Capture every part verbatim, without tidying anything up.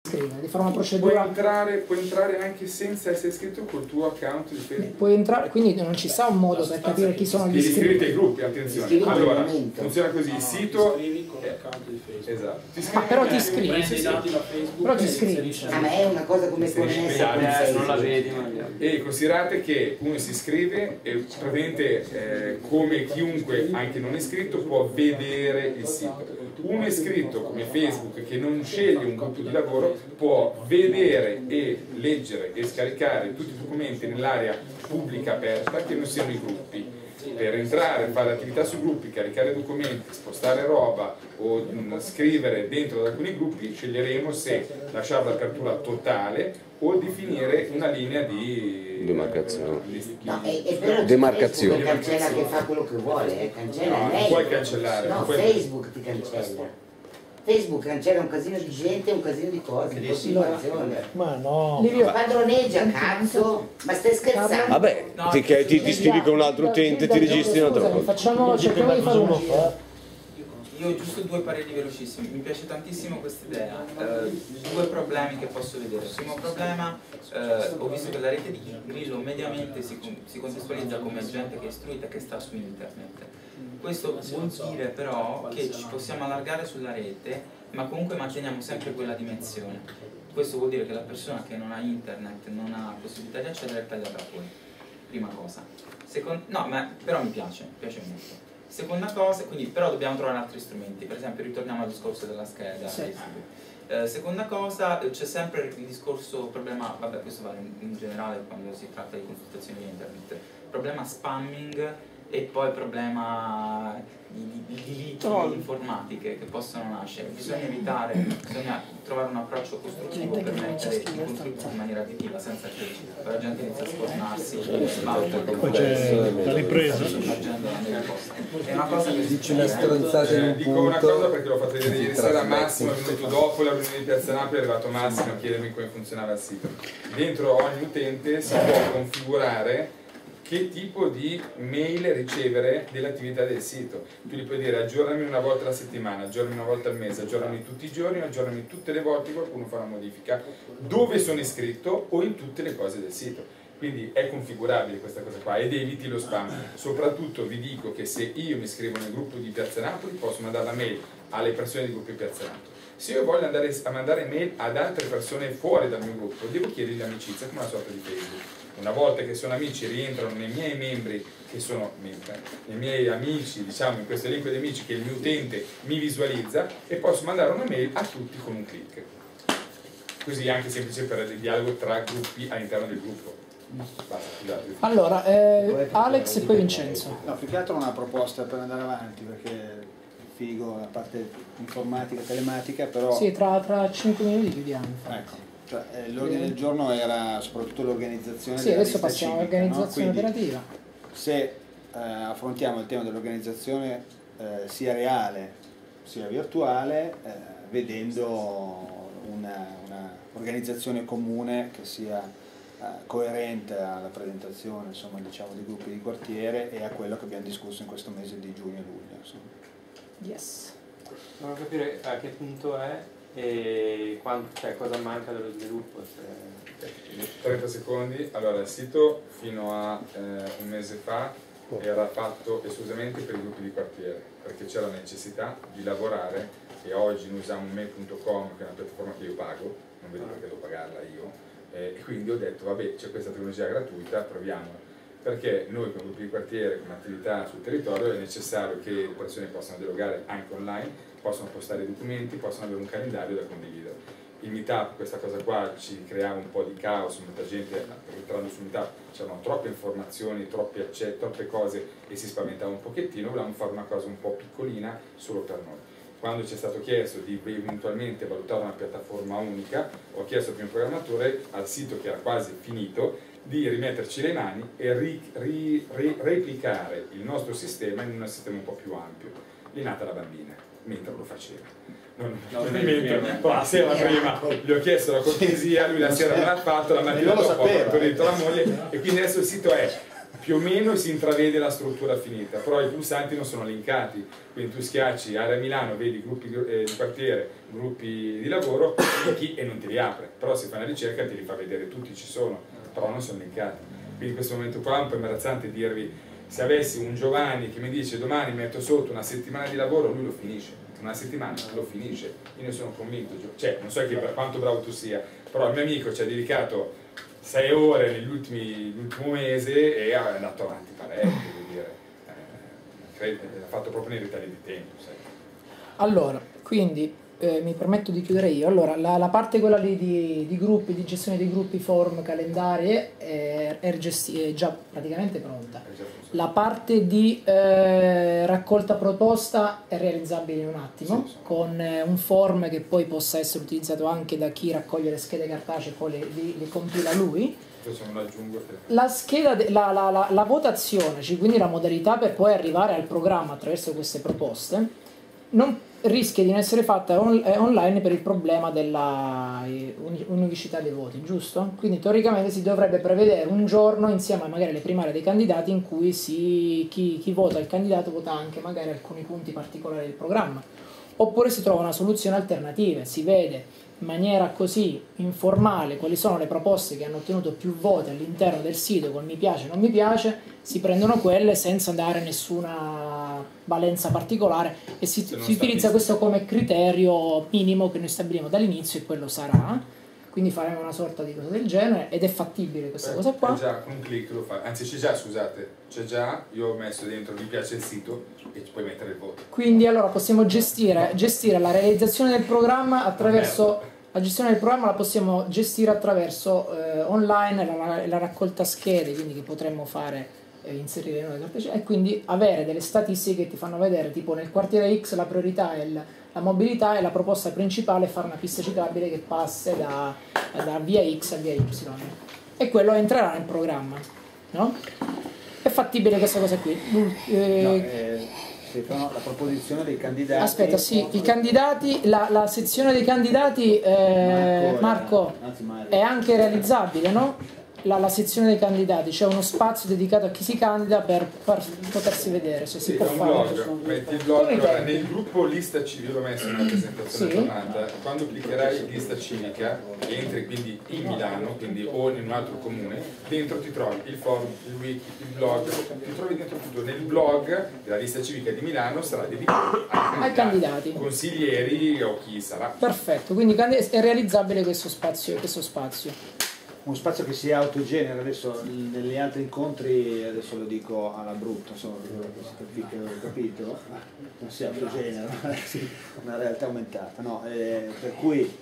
iscrivere, di fare una procedura. Puoi entrare, puoi entrare anche senza essere iscritto col tuo account di Facebook. Puoi entrare, quindi non ci sta un modo per capire chi sono gli Devi iscritti. iscriverti ai gruppi, attenzione. Allora, funziona così, il sito... Ti iscrivi con l'account di Facebook. Esatto. Ti Ma però ti iscrivi. Prendi i dati da Facebook. Però ti iscrivi. Ah, ma è una cosa come connessa con Eh, non la Facebook. vedi, ma E considerate che uno si iscrive e praticamente eh, come chiunque anche non iscritto può vedere il sito. Un iscritto come Facebook che non sceglie un gruppo di lavoro può vedere e leggere e scaricare tutti i documenti nell'area pubblica aperta che non siano i gruppi. Per entrare, fare attività sui gruppi, caricare documenti, spostare roba o mh, scrivere dentro ad alcuni gruppi, sceglieremo se lasciare l'apertura totale o definire una linea di demarcazione. di- No, e, e però Demarcazione. Facebook cancella che fa quello che vuole, eh, cancella No, non lei. puoi cancellare, No, non puoi- Facebook ti cancella. Facebook cancella un casino di gente, un casino di cose, di continuazione. Ma no. Livio, Padroneggia, cazzo! Ma stai scherzando? Vabbè, ti, che ti, ti iscrivi con un altro utente, ti registri un'altra Scusami, volta. facciamo, cerchiamo di fare uno un fa. Io ho giusto due pareri velocissimi, mi piace tantissimo questa idea. Eh, due problemi che posso vedere. Il primo problema, eh, ho visto che la rete di Grillo mediamente si, si contestualizza come gente che è istruita e che sta su internet. Questo vuol dire però che ci possiamo allargare sulla rete, ma comunque manteniamo sempre quella dimensione. Questo vuol dire che la persona che non ha internet, non ha possibilità di accedere, è tagliata fuori. Prima cosa. Second, no, ma però mi piace, mi piace molto. Seconda cosa, quindi però dobbiamo trovare altri strumenti, per esempio ritorniamo al discorso della scheda. Sì. Eh, seconda cosa, c'è sempre il discorso, problema, vabbè questo vale in, in generale quando si tratta di consultazioni di internet, problema spamming e poi problema di, di, di liti informatiche che possono nascere. Bisogna evitare, bisogna trovare un approccio costruttivo per mettere i contributi in maniera additiva senza che la gente inizia a sfornarsi, sbattere. Poi c'è la ripresa. È una cosa che Dici una stronzata in Eh, un dico una punto. cosa perché l'ho fatto vedere ieri sera a Massimo, è venuto dopo la riunione di Piazza Napoli, è arrivato Massimo a chiedermi come funzionava il sito. Dentro ogni utente si può configurare che tipo di mail ricevere dell'attività del sito. Tu gli puoi dire aggiornami una volta alla settimana, aggiornami una volta al mese, aggiornami tutti i giorni, aggiornami tutte le volte che qualcuno fa una modifica, dove sono iscritto o in tutte le cose del sito. Quindi è configurabile questa cosa qua ed eviti lo spam. Soprattutto vi dico che se io mi iscrivo nel gruppo di Piazza Napoli posso mandare la mail alle persone del gruppo di Piazza Napoli. Se io voglio andare a mandare mail ad altre persone fuori dal mio gruppo, devo chiedergli amicizia come una sorta di Facebook. Una volta che sono amici rientrano nei miei membri, che sono nei miei amici, diciamo in questo elenco di amici che il mio utente mi visualizza, e posso mandare una mail a tutti con un click. Così è anche semplice per il dialogo tra gruppi all'interno del gruppo. Basta, scusate. Allora, eh, Alex e poi Vincenzo. No, più che altro una proposta per andare avanti, perché figo la parte informatica, telematica, però... Sì, tra, tra cinque minuti chiudiamo. Ecco. Cioè, eh, l'ordine del giorno era soprattutto l'organizzazione Sì, della adesso lista passiamo civica, all'organizzazione no? Quindi, operativa. se eh, affrontiamo il tema dell'organizzazione eh, sia reale sia virtuale, eh, vedendo una, una organizzazione comune che sia eh, coerente alla presentazione, insomma, diciamo, dei gruppi di quartiere e a quello che abbiamo discusso in questo mese di giugno e luglio. Insomma. Yes. Devo capire a che punto è e quanto, cioè, cosa manca dello sviluppo. Se... trenta secondi. Allora, il sito fino a eh, un mese fa era fatto esclusivamente per i gruppi di quartiere, perché c'era la necessità di lavorare, e oggi noi usiamo mail punto com, che è una piattaforma che io pago, non vedo perché devo pagarla io, eh, e quindi ho detto vabbè, c'è questa tecnologia gratuita, proviamola, perché noi come gruppi di quartiere, come attività sul territorio, è necessario che le persone possano dialogare anche online, possono postare documenti, possono avere un calendario da condividere. Il meetup, questa cosa qua ci creava un po' di caos, molta gente entrando sul meetup c'erano troppe informazioni, troppi accessi, troppe cose e si spaventava un pochettino, volevamo fare una cosa un po' piccolina solo per noi. Quando ci è stato chiesto di eventualmente valutare una piattaforma unica, ho chiesto al primo programmatore, al sito che era quasi finito, di rimetterci le mani e ri, ri, ri, replicare il nostro sistema in un sistema un po' più ampio. Lì è nata la bambina, mentre lo faceva. Non, no, non mentre, la sera prima gli ho chiesto la cortesia, lui la sera me l'ha fatto, la mattina dopo ho detto alla moglie, e quindi adesso il sito è più o meno si intravede la struttura finita, però i pulsanti non sono linkati, quindi tu schiacci area Milano, vedi gruppi eh, di quartiere, gruppi di lavoro, clicchi e non te li apre, però se fai una ricerca ti li fa vedere tutti, ci sono, però non sono linkati. Quindi in questo momento qua è un po' imbarazzante dirvi, se avessi un Giovanni che mi dice domani metto sotto una settimana di lavoro, lui lo finisce, una settimana lo finisce, io ne sono convinto, cioè non so che, quanto bravo tu sia, però il mio amico ci ha dedicato sei ore nell'ultimo mese e è andato avanti parecchio, devo dire, eh, ha fatto proprio nei ritagli di tempo. Sai. Allora, quindi eh, mi permetto di chiudere io. Allora, la, la parte quella lì di, di gruppi, di gestione dei gruppi, forum, calendari è, è, gesti- è già praticamente pronta. La parte di eh, raccolta proposta è realizzabile in un attimo, sì, sì. con eh, un form che poi possa essere utilizzato anche da chi raccoglie le schede cartacee e poi le, le, le compila lui. La scheda, de- la, la, la, la votazione, cioè quindi la modalità per poi arrivare al programma attraverso queste proposte, non rischia di non essere fatta on- online per il problema della unicità dei voti, giusto? Quindi teoricamente si dovrebbe prevedere un giorno insieme a magari alle primarie dei candidati in cui si, chi, chi vota il candidato vota anche magari alcuni punti particolari del programma, oppure si trova una soluzione alternativa, si vede in maniera così informale quali sono le proposte che hanno ottenuto più voti all'interno del sito con mi piace e non mi piace, si prendono quelle senza dare nessuna valenza particolare e si, si utilizza questo come criterio minimo che noi stabiliamo dall'inizio e quello sarà, quindi faremo una sorta di cosa del genere ed è fattibile questa Beh, cosa qua. Già, con un click lo fa, anzi c'è già, scusate, c'è già, io ho messo dentro mi piace il sito e ci puoi mettere il voto. Quindi allora possiamo gestire, gestire la realizzazione del programma attraverso... La gestione del programma la possiamo gestire attraverso eh, online la, la raccolta schede, quindi che potremmo fare eh, inserire noi e quindi avere delle statistiche che ti fanno vedere tipo nel quartiere X la priorità è il, la mobilità e la proposta principale è fare una pista ciclabile che passi da, da via X a via Y e quello entrerà nel programma, no? È fattibile questa cosa qui. Eh, no, eh... la proposizione dei candidati. Aspetta, sì, i candidati, la, la sezione dei candidati, eh, Marco, è anche realizzabile, no? La, la sezione dei candidati, c'è uno spazio dedicato a chi si candida per far, potersi vedere se si sì, può un fare. Blog, metti il blog, allora, nel gruppo lista civica, l'ho messo nella presentazione tornata, sì. Quando cliccherai lista civica, entri quindi in Milano, quindi o in un altro comune, dentro ti trovi il forum, il wiki, il blog, ti trovi dentro tutto. Nel blog della lista civica di Milano sarà dedicato ai, ai candidati, consiglieri o chi sarà. Perfetto, quindi è realizzabile questo spazio, questo spazio. Un spazio che si autogenera, adesso negli altri incontri, adesso lo dico alla brutta, insomma, che ho capito, non si autogenera, una realtà aumentata, no? Eh, per cui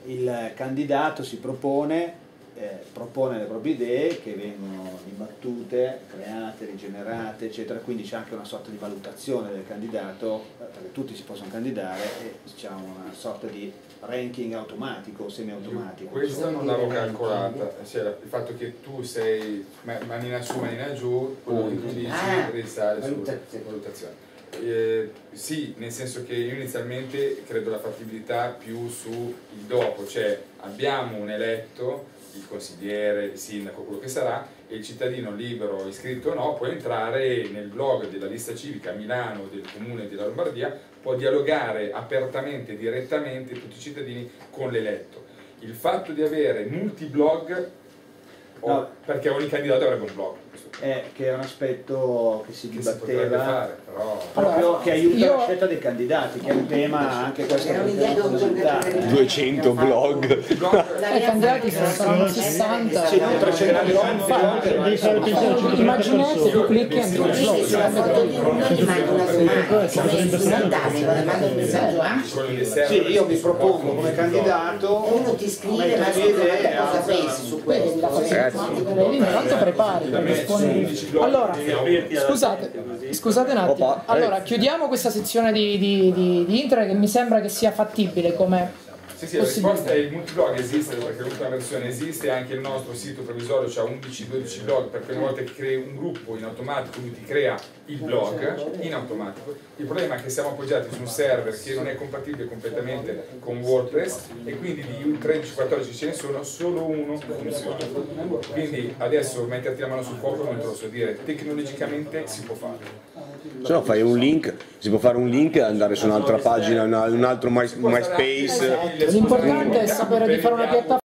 il candidato si propone, eh, propone le proprie idee che vengono dibattute, create, rigenerate, eccetera, quindi c'è anche una sorta di valutazione del candidato, perché tutti si possono candidare e c'è una sorta di ranking automatico, semi-automatico. Questo non l'avevo calcolata, cioè, il fatto che tu sei manina su, manina giù, quello che tu dici ah, risale su valutazione. Eh, sì, nel senso che io inizialmente credo la fattibilità più sul dopo, cioè abbiamo un eletto, il consigliere, il sindaco, quello che sarà, e il cittadino libero, iscritto o no, può entrare nel blog della lista civica a Milano, del comune della Lombardia, può dialogare apertamente, direttamente tutti i cittadini con l'eletto. Il fatto di avere multi-blog, no, perché ogni candidato avrebbe un blog. È che è un aspetto che si dibatteva, fare, però... proprio allora, che aiuta io... la scelta dei candidati, che è un tema anche questo che duecento blog. I candidati sono sessanta, sì, non trecento blog. Immaginate tu clicchi e se la foto di uno ti mando una domanda spontanea, mando un messaggio anche. Sì, io mi propongo come candidato, uno ti scrive e manda cosa pensi su questo. Intanto prepari per rispondere. Allora, scusate, scusate un attimo. Allora, chiudiamo questa sezione di, di, di, di internet che mi sembra che sia fattibile come, Sì, sì, la risposta è il multiblog esiste perché l'ultima versione esiste, anche il nostro sito provvisorio ha undici dodici blog, perché una volta che crei un gruppo in automatico lui ti crea il blog in automatico. Il problema è che siamo appoggiati su un server che non è compatibile completamente con WordPress e quindi di tredici quattordici ce ne sono, solo uno funziona. Quindi adesso metterti la mano sul fuoco non te lo so dire, tecnologicamente si può fare. Se no fai un link, si può fare un link e andare su un'altra pagina, un altro My, MySpace. L'importante è sapere di fare una piattaforma